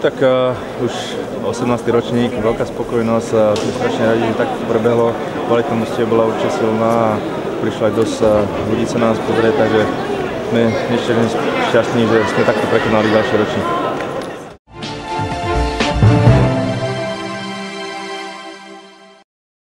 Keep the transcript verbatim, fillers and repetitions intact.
Tak uh, už osemnásty ročník, veľká spokojnosť a sme strašne radi, že tak prebehlo. Kvalita Mostev bola určite silná a prišlo aj dosť uh, ľudí sa nás pozrieť, takže sme ešte šťastní, že sme takto prekonali ďalší ročník.